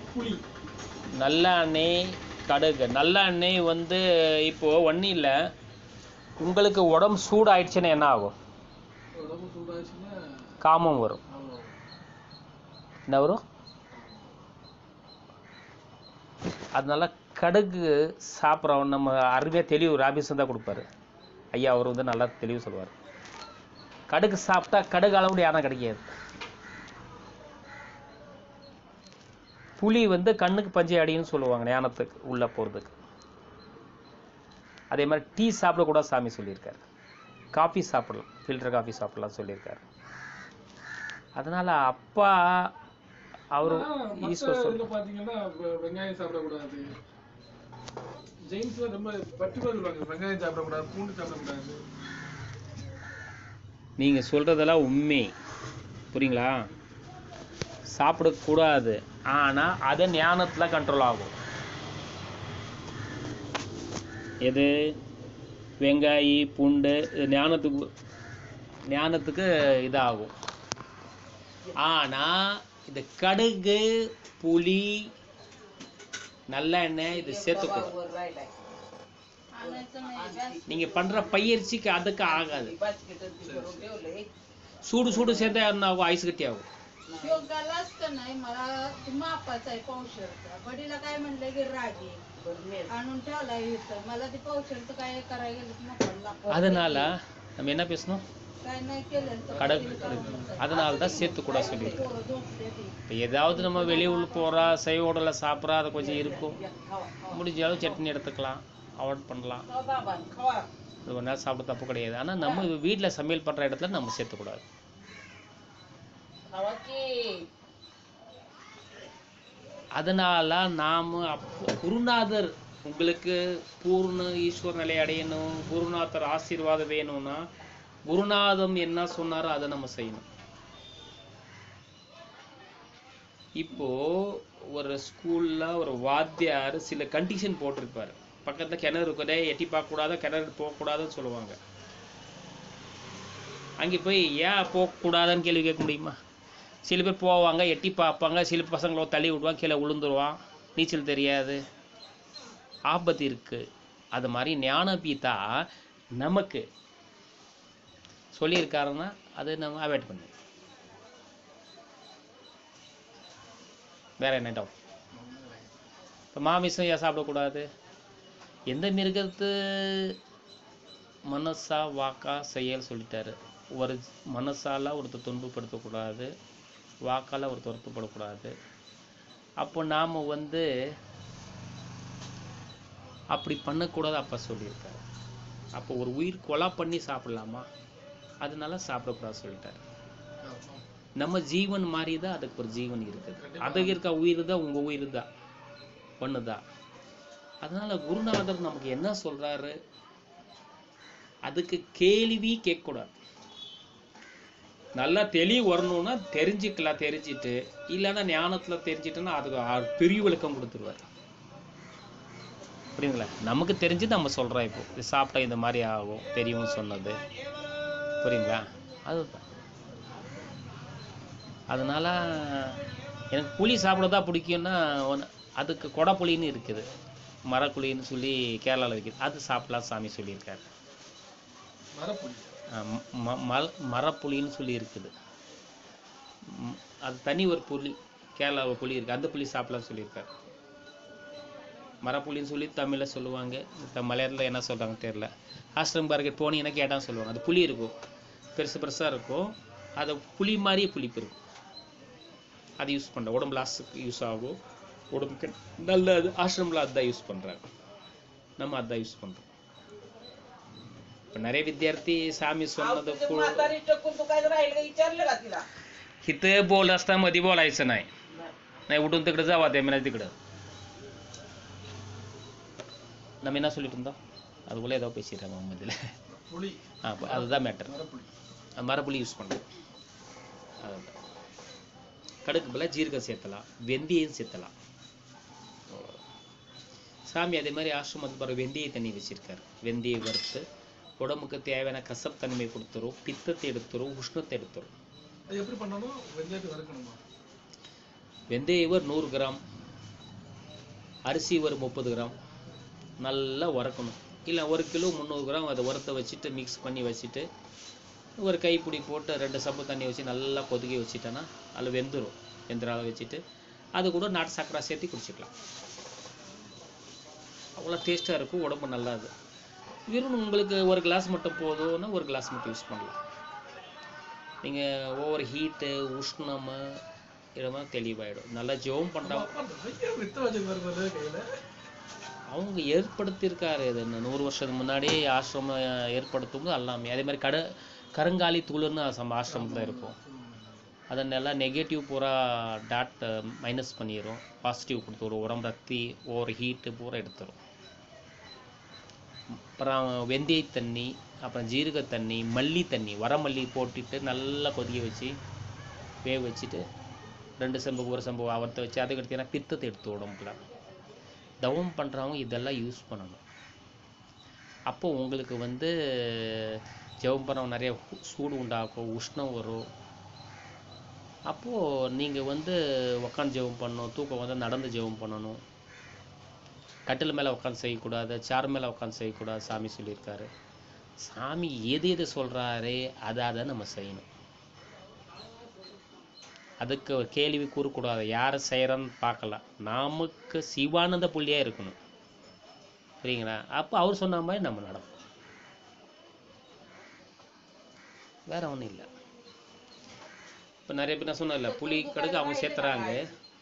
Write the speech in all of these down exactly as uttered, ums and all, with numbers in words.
புளி, நல்லெண்ணெய், கடுகு. நல்லெண்ணெய் வந்து இப்போது ஒன்றும் இல்லை, உங்களுக்கு உடம்பு சூடாயிடுச்சுன்னா என்ன ஆகும்? உடம்பு சூடாச்சுன்னா காமம் வரும். என்ன வரும்? அதனால கடுகு சாப்பிட்றவன் நம்ம அருமையாக தெளிவு ராபிசன் தான் கொடுப்பாரு ஐயா. அவர் வந்து நல்லா தெளிவு சொல்லுவார். கடுகு சாப்பிட்டா கடுகு அளவுடைய யானை கிடைக்காது. புளி வந்து கண்ணுக்கு பஞ்சை அடின்னு சொல்லுவாங்க ஞானத்துக்கு உள்ளே போகிறதுக்கு. அதே மாதிரி டீ சாப்பிடக்கூடாது சாமி சொல்லியிருக்காரு. காஃபி சாப்பிடலாம், ஃபில்டர் காஃபி சாப்பிடலாம் சொல்லியிருக்காரு. அதனால் அப்பா அவர் ஈஸ்வர் சொல்ல பார்த்தீங்கன்னா வெங்காயம் சாப்பிடக்கூடாது. ஜெயின்ஸ்ல ரொம்ப பர்டிகுலர் சொல்லுவாங்க, வெங்காயம் சாப்பிடக்கூடாது, பூண்டு சாப்பிடக்கூடாது. நீங்கள் சொல்கிறதெல்லாம் உண்மை, புரியுங்களா? சாப்பிடக்கூடாது, ஆனால் அதை ஞானத்தில் கண்ட்ரோல் ஆகும். எது? வெங்காயம், பூண்டு ஞானத்துக்கு ஞானத்துக்கு இதாகும். ஆனால் இந்த கடுகு, புளி, நல்லெண்ணெய் இது சேர்த்துக்கூடாது. நீங்கள் பண்ணுற பயிற்சிக்கு அதுக்கு ஆகாது. சூடு சூடு சேர்த்தா என்ன ஆகும்? ஐஸ் கட்டி ஆகும். नाही मला मापाचा आहे पावशेरचा. बडीला काय म्हणलं की रागी आणून ठेवला इथं. मला ते पावशेरचं काय करायला गेलं. அதனால நம்ம என்ன பேசணும்? काय नाही केलं கடகு. அதனால தான் சேர்த்து கூட சொல்லியிருக்கேன். இப்போ ஏதாவது நம்ம வெளியூர் போகிறா, சைவ ஹோட்டலில் சாப்பிட்றா, அது கொஞ்சம் இருக்கும், முடிஞ்சாலும் சட்னி எடுத்துக்கலாம், அவாய்ட் பண்ணலாம். அது ஒரு நேரம் சாப்பிட தப்பு கிடையாது. ஆனால் நம்ம வீட்டில் சமையல் பண்ணுற இடத்துல நம்ம சேர்த்துக்கூடாது. அதனால நாம் அப்போ குருநாதர் உங்களுக்கு பூர்ண ஈஸ்வர நிலை அடையணும், குருநாதர் ஆசீர்வாதம் வேணும்னா குருநாதம் என்ன சொன்னாரோ அதை நம்ம செய்யணும். இப்போ ஒரு ஸ்கூல்ல ஒரு வாத்தியார் சில கண்டிஷன் போட்டிருப்பாரு. பக்கத்தில் கிணறு இருக்கதே எட்டி பார்க்கக்கூடாது, கிணறு போகக்கூடாதுன்னு சொல்லுவாங்க. அங்கே போய் ஏன் போகக்கூடாதுன்னு கேள்வி கேட்க முடியுமா? சில பேர் போவாங்க, எட்டி பார்ப்பாங்க, சில பசங்களை தள்ளி விடுவாங்க, கீழே விழுந்துருவான், நீச்சல் தெரியாது, ஆபத்து இருக்குது. அது மாதிரி ஞானபீதா நமக்கு சொல்லியிருக்காருன்னா அது நம்ம அவாய்ட் பண்ணு. வேற என்ன டவுட்? இப்போ மாமிசம் ஏன் சாப்பிடக்கூடாது? எந்த மிருகத்து மனசா வாக்கா செயல் சொல்லிட்டாரு. ஒரு மனசால ஒருத்தர் துன்பப்படுத்தக்கூடாது, வாக்கால் ஒருத்தர் வருத்தப்படக்கூடாது. அப்போ நாம் வந்து அப்படி பண்ணக்கூடாது அப்பா சொல்லியிருக்காரு. அப்போ ஒரு உயிர் கொலை பண்ணி சாப்பிடலாமா? அதனால சாப்பிடக்கூடாது சொல்லிட்டாரு. நம்ம ஜீவன் மாதிரி தான் அதுக்கு ஒரு ஜீவன் இருக்குது. அதுக்கு இருக்க உயிர் தான் உங்கள் உயிர் தான் ஒன்று தான். அதனால குருநாதர் நமக்கு என்ன சொல்றாரு, அதுக்கு கேள்வி கேட்கக்கூடாது. நல்லா தெளிவு வரணும்னா தெரிஞ்சுக்கலாம், தெரிஞ்சிட்டு இல்லைன்னா ஞானத்தில் தெரிஞ்சிட்டுன்னா அதுக்கு பெரிய விளக்கம் கொடுத்துருவார். புரியுங்களா? நமக்கு தெரிஞ்சு நம்ம சொல்கிறோம். இப்போ இது சாப்பிட்டா இந்த மாதிரி ஆகும் தெரியும்னு சொன்னது, புரியுங்களா? அதுதான். அதனால எனக்கு புளி சாப்பிடதான் பிடிக்கும்னா அதுக்கு கொடைப்புளின்னு இருக்குது, மரப்புளின்னு சொல்லி கேரளாவில் விற்கிது, அது சாப்பிடலாம் சாமி சொல்லியிருக்காரு. மரப்புளின்னு சொல்லி இருக்குது, அது தனி ஒரு புளி, கேரளாவில் புளி இருக்குது, அந்த புளி சாப்பிடலாம் சொல்லியிருக்காரு. மரப்புளின்னு சொல்லி தமிழில் சொல்லுவாங்க, மலையாளத்தில் என்ன சொல்கிறாங்க தெரியல. ஆஸ்ட்ரம் பார்க்கெட் போனீங்கன்னா கேட்டால் சொல்லுவாங்க. அது புளி இருக்கும், பெருசு பெருசாக இருக்கும், அது புளி மாதிரியே புளிப்பு இருக்கும். அது யூஸ் பண்ணுறேன், உடம்பு லாஸுக்கு யூஸ் ஆகும், உடம்புக்கு நல்லது. ஆசிரமில் அதுதான் யூஸ் பண்ணுறாங்க, நம்ம அதுதான் யூஸ் பண்ணுறோம். இப்போ நிறைய विद्यार्थी सामी சொன்னது इथे बोल असता मध्ये बोलायचं नाही, नाही उठून तिकडे जावा ते मी तिकडं. நம்ம என்ன சொல்லிட்டு இருந்தோம்? அதுக்குள்ளே ஏதோ பேசிடுறாங்க மதியில். ஆ அதுதான் மேட்டர். மரப்புளி யூஸ் பண்ணுறோம். அதுதான். கடுக்கு பதிலாக ஜீரகம் சேர்த்தலாம், வெந்தயம் சேர்த்தலாம். சாமி அதே மாதிரி ஆசிரமத்துக்கு போகிற வெந்தய தண்ணி வச்சிருக்காரு. வெந்தயம் வறுத்து உடம்புக்கு தேவையான கசப்பு தன்மை கொடுத்துரும், பித்தத்தை எடுத்துரும், உஷ்ணத்தை எடுத்துரும். எப்படி பண்ணணும்? வெந்தயத்தை வறுக்கணுமா? வெந்தயம் நூறு கிராம் அரிசி ஒரு முப்பது கிராம் நல்லா உரக்கணும். இல்லை ஒரு கிலோ முந்நூறு கிராம் அதை உரத்தை வச்சுட்டு மிக்ஸ் பண்ணி வச்சுட்டு ஒரு கைப்பிடி போட்டு ரெண்டு சம்பு தண்ணி வச்சு நல்லா கொதிக்க வச்சுட்டேன்னா அதில் வெந்துடும். வெந்துடாத வச்சுட்டு அது கூட நாட்டு சக்கரை சேர்த்து குடிச்சிக்கலாம். அவ்வளோ டேஸ்ட்டாக இருக்கும், உடம்பு நல்லாது. வெறும் உங்களுக்கு ஒரு கிளாஸ் மட்டும் போதும்னா ஒரு கிளாஸ் மட்டும் யூஸ் பண்ணலாம். நீங்கள் ஓவர் ஹீட்டு உஷ்ணம் இதெல்லாம் தெளிவாயிடும். நல்லா ஜெபம் பண்ணுறாங்க. அவங்க ஏற்படுத்தியிருக்காரு இது நூறு வருஷத்துக்கு முன்னாடி ஆசிரமம் ஏற்படுத்தும் போது எல்லாமே அதே மாதிரி கட கருங்காலி தூளுன்னு நம்ம ஆசிரமத்தில் இருக்கும். அதை நல்லா நெகட்டிவ் பூரா டாட் மைனஸ் பண்ணிடும், பாசிட்டிவ் கொடுத்துரும். உடம்பு ரத்தி ஓவர் ஹீட்டு பூரா எடுத்துரும். அப்புறம் வெந்தய தண்ணி, அப்புறம் ஜீரக தண்ணி, மல்லி தண்ணி, வரமல்லி போட்டுட்டு நல்லா கொதிக்க வச்சு வேக வச்சுட்டு ரெண்டு செம்பு ஒரு செம்பு அவரத்தை வச்சு அதுக்கு எடுத்தீங்கன்னா பித்தத்தை எடுத்து உடம்புல. தவம் பண்ணுறவங்க இதெல்லாம் யூஸ் பண்ணணும். அப்போ உங்களுக்கு வந்து ஜெபம் பண்ணுறவங்க நிறைய சூடு உண்டாக்கும், உஷ்ணம் வரும். அப்போது நீங்கள் வந்து உக்காந்து ஜெபம் பண்ணணும், தூக்கம் வந்து நடந்து ஜெபம் பண்ணணும். கட்டில் மேலே உட்காந்து செய்யக்கூடாது, சேர் மேலே உட்காந்து செய்யக்கூடாது சாமி சொல்லியிருக்காரு. சாமி எது எது சொல்கிறாரு அதை அதை நம்ம செய்யணும். அதுக்கு ஒரு கேள்வி கூறக்கூடாது, யாரை செய்கிறன்னு பார்க்கலாம். நமக்கு சிவானந்த புள்ளியாக இருக்கணும், சரிங்களா? அப்போ அவர் சொன்ன மாதிரி நம்ம நடப்போம், வேற ஒன்றும் இல்லை. இப்போ நிறைய பேர் நான் சொன்னேன்ல புளி கடுக்கு அவங்க சேர்த்துறாங்க,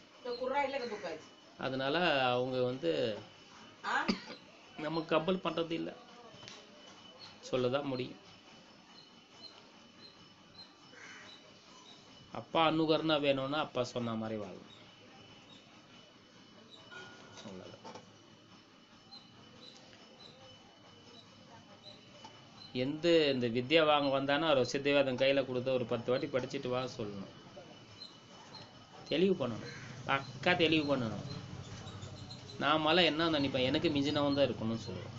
அதனால அவங்க வந்து நமக்கு கம்பல் பண்ணுறது இல்லை, சொல்லதான் முடியும். அப்பா அனுகரணா வேணும்னா அப்பா சொன்ன மாதிரி வாழும், அவ்வளோதான். எந்த இந்த வித்யா வாங்க வந்தானா ஒரு சித்தியவாதம் கையில் கொடுத்து ஒரு பத்து வாட்டி படிச்சுட்டு வா சொல்லணும். தெளிவு பண்ணணும், பக்கா தெளிவு பண்ணணும். நாமெல்லாம் என்ன நினைப்பேன், எனக்கு மிஞ்சினவன் தான் இருக்கணும்னு சொல்லுவோம்.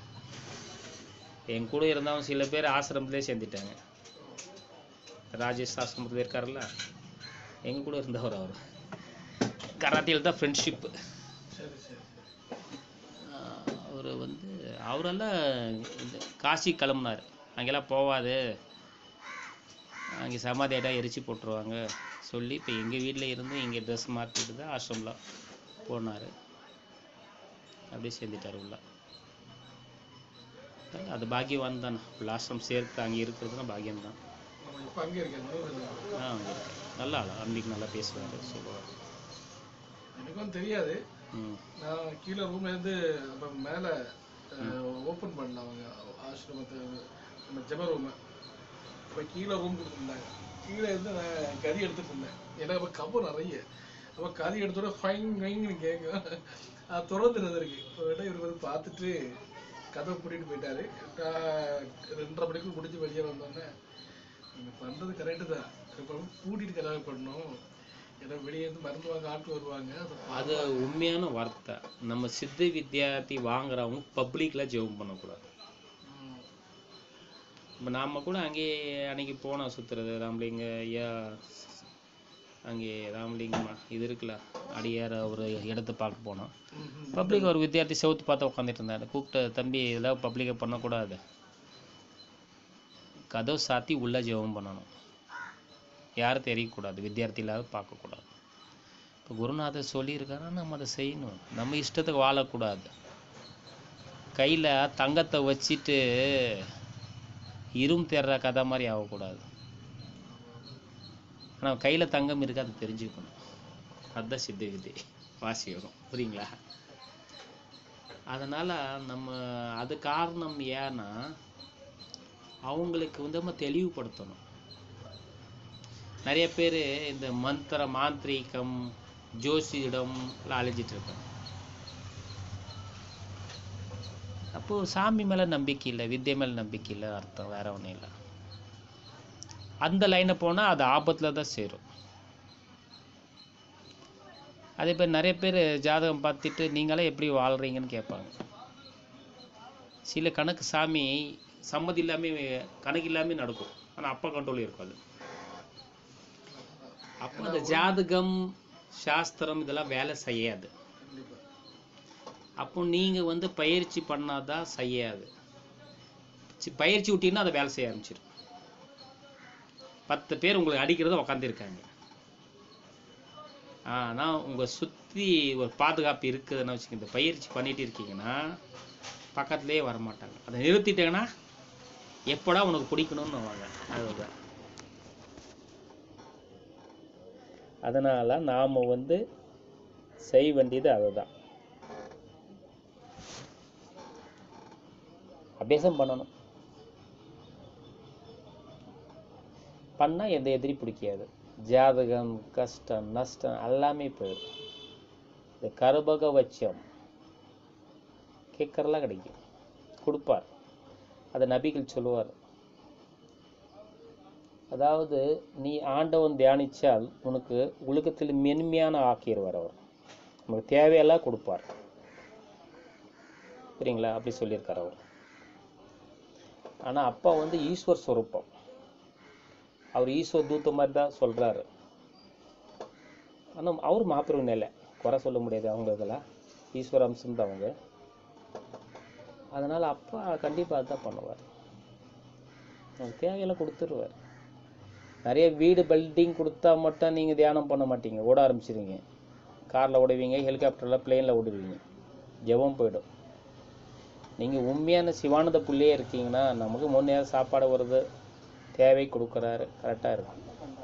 என் கூட இருந்தவன் சில பேர் ஆசிரமத்திலே சேர்ந்துட்டாங்க. ராஜேஷ் ஆசிரமத்தில் இருக்காருல்ல, எங்கள் கூட இருந்தவர் அவர். கராத்தியில் தான் ஃப்ரெண்ட்ஷிப்பு. அவர் வந்து அவரெல்லாம் இந்த காசி கிளம்புனார். அங்கெல்லாம் போவாது, அங்கே சமாதி இடம் எரிச்சு போட்டுருவாங்க சொல்லி இப்போ எங்கள் வீட்டில் இருந்து இங்கே ட்ரெஸ் மாற்றிட்டு தான் ஆசிரமில் போனார். அப்படியே சேர்ந்துட்டார் உள்ள. அது பாக்கியவான் தானே, உள்ள ஆசிரம் சேர்த்து அங்கே இருக்கிறதுனா பாக்கியம்தான். ஆ அங்கே இருக்கேன். நல்லா ஆளா, அன்னைக்கு நல்லா பேசுவார், சொல்லுவார். எனக்கும் தெரியாது, நான் கீழே ரூம்ல இருந்து மேலே ஓப்பன் பண்ணல அவங்க ஆசிரமத்தை, நம்ம ஜெப ரூமை. இப்போ கீழே ரூம் கொடுத்துருந்தாங்க, கீழே இருந்து நான் கறி எடுத்துட்டு இருந்தேன். எனக்கு அப்போ கப்பு நிறைய, அப்போ கறி எடுத்தோட ஃபைன் ஃபைன்னு கேட்கும், அது திறந்துருது இருக்கு. இப்போ விட இவர் வந்து பார்த்துட்டு கதை கூட்டிகிட்டு போயிட்டாரு. ரெண்டரை மணிக்கு முடிஞ்சு வெளியே வந்தோடனே நீங்கள் பண்ணுறது கரெக்டு தான், இப்போ கூட்டிகிட்டு கல்யாணம் பண்ணணும், ஏன்னா வெளியே இருந்து மருந்து வாங்க ஆட்கள் வருவாங்க. அது உண்மையான வார்த்தை. நம்ம சித்த வித்யார்த்தி வாங்குறவங்க பப்ளிக்ல ஜெபம் பண்ணக்கூடாது. இப்போ நாம் கூட அங்கேயே அன்னைக்கு போனோம் சுற்றுறது, ராமலிங்க ஐயா அங்கே ராமலிங்கம்மா இது இருக்குல்ல அடியார ஒரு இடத்த பார்க்க போனோம். பப்ளிக் ஒரு வித்தியார்த்தி செவுத்து பார்த்து உட்காந்துட்டு இருந்தாரு. கூப்பிட்டு, தம்பி இதெல்லாம் பப்ளிக்கை பண்ணக்கூடாது, கதவு சாத்தி உள்ள ஜெபம் பண்ணணும், யாரும் தெரியக்கூடாது, வித்தியார்த்தி இல்லாத பார்க்கக்கூடாது. இப்போ குருநாதர் சொல்லியிருக்காருன்னா நம்ம அதை செய்யணும், நம்ம இஷ்டத்துக்கு வாழக்கூடாது. கையில் தங்கத்தை வச்சுட்டு இரும் தேர்ற கதை மாதிரி ஆகக்கூடாது. ஆனால் கையில் தங்கம் இருக்கு, அதை தெரிஞ்சுக்கணும். அதுதான் சித்த வித்தை வாசியோகம், புரியுங்களா? அதனால் நம்ம அது காரணம் ஏன்னா அவங்களுக்கு வந்து நம்ம தெளிவுபடுத்தணும். நிறைய பேர் இந்த மந்திர மாந்திரீகம் ஜோசியிடம் அலைஞ்சிட்டு இருக்காங்க. அப்போது சாமி மேலே நம்பிக்கை இல்லை, வித்தியை மேலே நம்பிக்கை இல்லை அர்த்தம், வேற ஒன்றும் இல்லை. அந்த லைனை போனால் அது ஆபத்தில் தான் சேரும். அதே பேர் நிறைய பேர் ஜாதகம் பார்த்துட்டு நீங்களே எப்படி வாழ்கிறீங்கன்னு கேட்பாங்க. சில கணக்கு சாமி சம்மதி இல்லாமல் கணக்கு இல்லாமல் நடக்கும், ஆனால் அப்பா கண்ட்ரோல் இருக்கும். அது அப்போ அந்த ஜாதகம் சாஸ்திரம் இதெல்லாம் வேலை செய்யாது. அப்போ நீங்கள் வந்து பயிற்சி பண்ணாதான் செய்யாது. சி- பயிற்சி விட்டீங்கன்னா அதை வேலை செய்ய ஆரம்பிச்சிடும். பத்து பேர் உங்களுக்கு அடிக்கிறத உக்காந்துருக்காங்க, ஆனால் உங்கள் சுற்றி ஒரு பாதுகாப்பு இருக்குதுன்னு வச்சுக்கோங்க. இந்த பயிற்சி பண்ணிட்டு இருக்கீங்கன்னா பக்கத்துலேயே வரமாட்டாங்க. அதை நிறுத்திட்டீங்கன்னா எப்படா உனக்கு பிடிக்கணும்னு வாங்க. அதுதான். அதனால் நாம் வந்து செய்ய வேண்டியது அதுதான். அபியாசம் பண்ணணும். பண்ணால் எந்த எதிரி பிடிக்காது. ஜாதகம், கஷ்டம், நஷ்டம் எல்லாமே போயிடும். இந்த கருபக வச்சம் கேட்கறலாம் கிடைக்கும், கொடுப்பார். அதை நபிகள் சொல்லுவார். அதாவது நீ ஆண்டவன் தியானிச்சால் உனக்கு உலகத்தில் மென்மையான ஆக்கிடுவார். அவர் உனக்கு தேவையெல்லாம் கொடுப்பார். சரிங்களா? அப்படி சொல்லியிருக்கார் அவர். ஆனால் அப்பா வந்து ஈஸ்வர் ஸ்வரூபம். அவர் ஈஸ்வர் தூத்த மாதிரி தான் சொல்கிறாரு. ஆனால் அவர் மாப்பிரம் நிலை, குறை சொல்ல முடியாது. அவங்க இதெல்லாம் ஈஸ்வர அம்சம் தான் அவங்க. அதனால் அப்பா கண்டிப்பாக அதுதான் பண்ணுவார். உங்களுக்கு தேவையெல்லாம் கொடுத்துருவார். நிறைய வீடு பில்டிங் கொடுத்தா மட்டும் நீங்கள் தியானம் பண்ண மாட்டீங்க, ஓட ஆரம்பிச்சிருவீங்க. காரில் ஓடுவீங்க, ஹெலிகாப்டரில், பிளேனில் ஓடுவீங்க, ஜெபம் போயிடும். நீங்கள் உண்மையான சிவானந்த புள்ளியே இருக்கீங்கன்னா நமக்கு மூணு நேரம் சாப்பாடு வருது, தேவை கொடுக்குறாரு, கரெக்டாக இருக்கும்.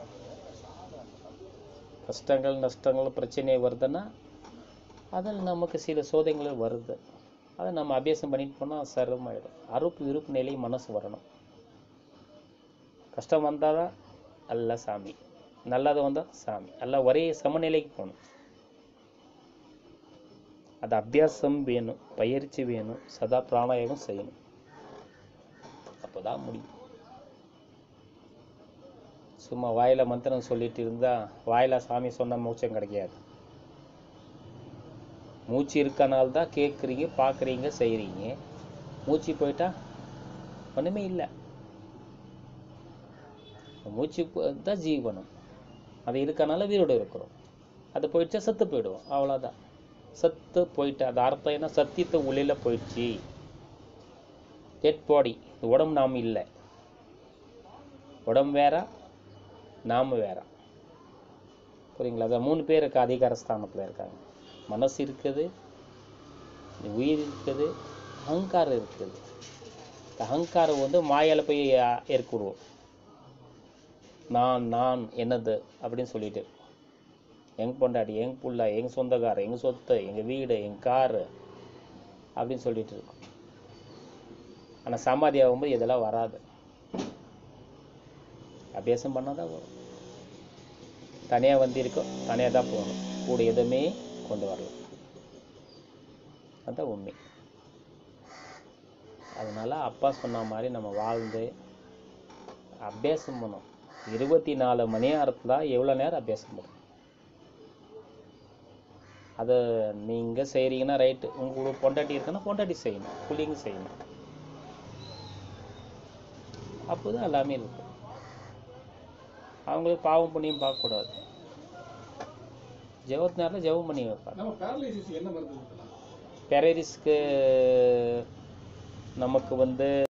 கஷ்டங்கள், நஷ்டங்கள், பிரச்சனை வருதுன்னா அதில் நமக்கு சில சோதனைகள் வருது. அதை நம்ம அபியாசம் பண்ணிட்டு போனால் சரமாயிடும். அறுப்பு விருப்பு நிலை மனசு வரணும். கஷ்டம் வந்தால் தான் அல்ல சாமி, நல்லது வந்தால் சாமி, எல்லாம் ஒரே சமநிலைக்கு போகணும். அது அபியாசம் வேணும், பயிற்சி வேணும், சதா பிராணாயாமம் செய்யணும். அப்போதான் முடியும். சும்மா வாயில மந்திரம் சொல்லிட்டு இருந்தா வாயில சாமி சொன்ன மோட்சம் கிடைக்காது. மூச்சு இருக்கனால்தான் கேட்குறீங்க, பார்க்குறீங்க, செய்கிறீங்க. மூச்சு போயிட்டா ஒன்றுமே இல்லை. மூச்சு தான் ஜீவனம். அது இருக்கனால வீரோடு இருக்கிறோம். அது போயிடுச்சா செத்து போயிடுவோம், அவ்வளோதான். செத்து போயிட்டு அது அர்த்தம் என்ன? சத்தியத்தை உள்ளில் போயிடுச்சு. Dead body. இந்த உடம்பு நாம் இல்லை. உடம்பு வேற, நாம் வேற. புரியுங்களா? அதான் மூணு பேருக்கு அதிகார ஸ்தானத்தில் இருக்காங்க. மனசு இருக்குது, உயிர் இருக்குது, அகங்காரம் இருக்குது. அகங்காரம் வந்து மாயால் போய் ஏற்கூடுவோம். நான் நான் என்னது அப்படின்னு சொல்லிட்டு, எங்க பொண்டாடி, எங்க புள்ள, எங்க சொந்தக்காரர், எங்க சொத்து, எங்க வீடு, எங்க காரு அப்படின்னு சொல்லிட்டு இருக்கும். ஆனால் சமாதி ஆகும்போது இதெல்லாம் வராது. அபியாசம் பண்ணாதான் வரும். தனியாக வந்திருக்கோம், தனியாக தான் போகணும். கூட எதுவுமே கொண்டு வரலாம். அதுதான் உண்மை. அதனால அப்பா சொன்ன மாதிரி நம்ம வாழ்ந்து அபியாசம் பண்ணணும். இருபத்தி நாலு மணி நேரத்தில் எவ்வளோ நேரம் அபியாசம் பண்ணணும். அதை நீங்கள் செய்கிறீங்கன்னா ரைட்டு. உங்களுக்கு பொண்டாட்டி இருக்குன்னா பொண்டாட்டி செய்யணும், புள்ளிங்க செய்யணும். அப்போதான் எல்லாமே இருக்கும். அவங்களுக்கு பாவம் புண்ணியம் பார்க்கக்கூடாது. ஜெபத்து நேரத்தில் ஜெபம் பண்ணி வைப்பாங்க. பேரலிஸ்க்கு நமக்கு வந்து